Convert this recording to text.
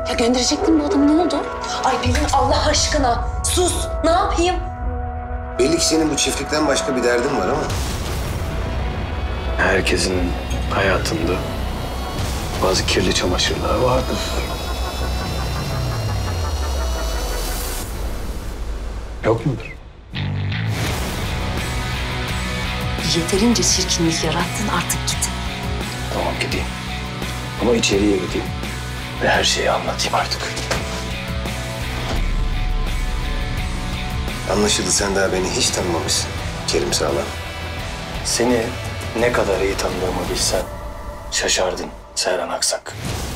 Ya gönderecektin bu adamı, ne oldu? Ay Pelin Allah aşkına sus. Ne yapayım? Belli ki senin bu çiftlikten başka bir derdin var ama. Herkesin hayatında bazı kirli çamaşırlar vardır. Yok mudur? Yeterince çirkinlik yarattın, artık git. Tamam gideyim. Ama içeriye gideyim. Ve her şeyi anlatayım artık. Anlaşıldı, sen daha beni hiç tanımamışsın Kerim Sağlam. Seni ne kadar iyi tanıdığımı bilsen şaşardın Serhan Aksak.